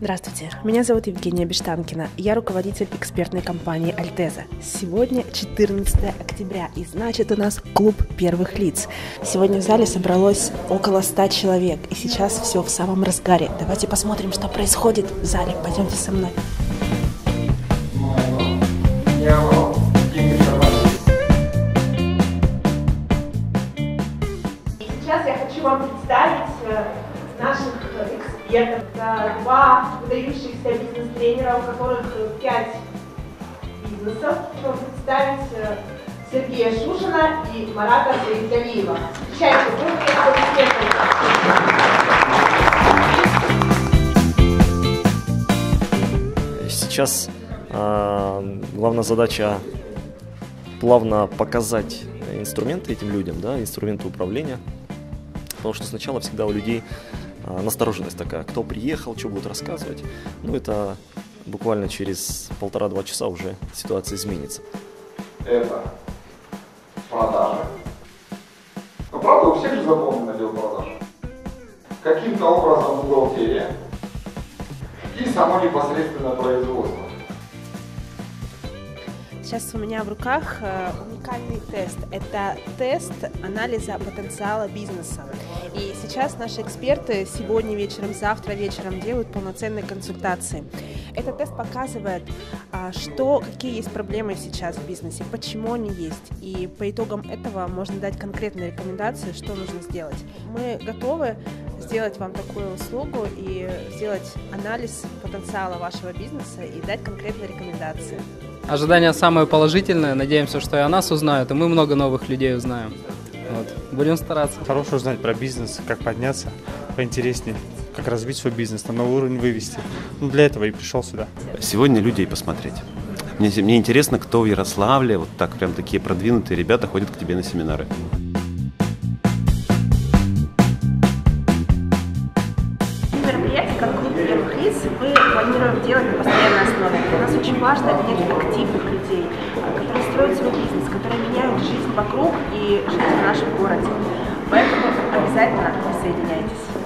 Здравствуйте, меня зовут Евгения Бештанкина, я руководитель экспертной компании Альтеза. Сегодня 14 октября, и значит у нас клуб первых лиц. Сегодня в зале собралось около 100 человек, и сейчас все в самом разгаре. Давайте посмотрим, что происходит в зале. Пойдемте со мной. Сейчас я хочу вам представить наших экспертов. Это два выдающихся бизнес-тренера, у которых 5 бизнесов. Хочу вам представить Сергея Шушина и Марата Саидгалиева. Встречайте, бурные аплодисменты. Сейчас главная задача плавно показать инструменты этим людям, да, инструменты управления. Потому что сначала всегда у людей настороженность такая, кто приехал, что будут рассказывать. Ну, это буквально через 1,5-2 часа уже ситуация изменится. Это продажи. Но правда, у всех же заполнен отдел продаж. Каким-то образом бухгалтерия и само непосредственно производство. Сейчас у меня в руках уникальный тест. Это тест анализа потенциала бизнеса. И сейчас наши эксперты сегодня вечером, завтра вечером делают полноценные консультации. Этот тест показывает, какие есть проблемы сейчас в бизнесе, почему они есть. И по итогам этого можно дать конкретные рекомендации, что нужно сделать. Мы готовы сделать вам такую услугу и сделать анализ потенциала вашего бизнеса и дать конкретные рекомендации. Ожидания самые положительные. Надеемся, что и о нас узнают, и мы много новых людей узнаем. Вот. Будем стараться. Хорошо узнать про бизнес, как подняться поинтереснее, как развить свой бизнес, на новый уровень вывести. Ну, для этого и пришел сюда. Сегодня людей посмотреть. Мне интересно, кто в Ярославле, вот так прям такие продвинутые ребята ходят к тебе на семинары. Мероприятия, как клуб первых лиц, мы планируем делать на постоянной основе. Для нас очень важно иметь активных людей, которые строят свой бизнес, которые меняют жизнь вокруг и жизнь в нашем городе. Поэтому обязательно присоединяйтесь.